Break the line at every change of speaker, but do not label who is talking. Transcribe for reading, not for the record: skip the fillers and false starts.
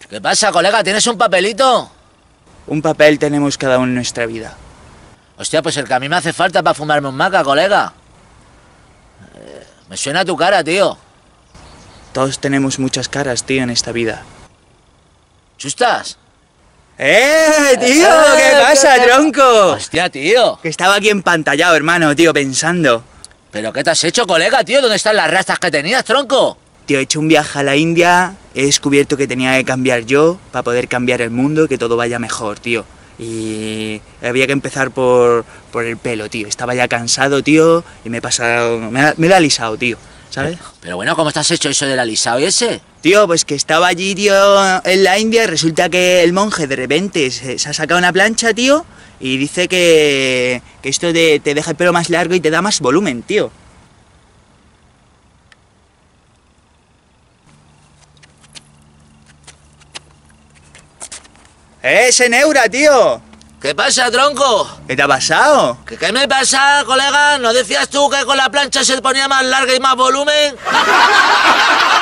¿Qué pasa, colega? ¿Tienes un papelito?
Un papel tenemos cada uno en nuestra vida.
Hostia, pues el que a mí me hace falta para fumarme un maca, colega. Me suena tu cara, tío.
Todos tenemos muchas caras, tío, en esta vida.
¿Chustas?
Tío! ¿Qué pasa, tronco?
Hostia, tío.
Que estaba aquí empantallado, hermano, tío, pensando.
¿Pero qué te has hecho, colega, tío? ¿Dónde están las rastas que tenías, tronco?
Tío, he hecho un viaje a la India, he descubierto que tenía que cambiar yo para poder cambiar el mundo y que todo vaya mejor, tío. Y había que empezar por el pelo, tío. Estaba ya cansado, tío, y me lo he alisado, tío, ¿sabes?
Pero bueno, ¿cómo estás hecho eso del alisado y ese?
Tío, pues que estaba allí, tío, en la India y resulta que el monje de repente se ha sacado una plancha, tío, y dice que esto te deja el pelo más largo y te da más volumen, tío. ¡Ese Neura, tío!
¿Qué pasa, tronco?
¿Qué te ha pasado?
¿Qué me pasa, colega? ¿No decías tú que con la plancha se ponía más larga y más volumen?